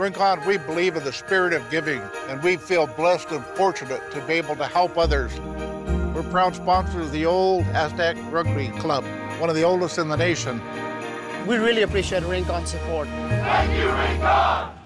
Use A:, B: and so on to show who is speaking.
A: Rincon, we believe in the spirit of giving, and we feel blessed and fortunate to be able to help others. We're proud sponsors of the old Aztec Rugby Club, one of the oldest in the nation.
B: We really appreciate Rincon's support.
C: Thank you, Rincon!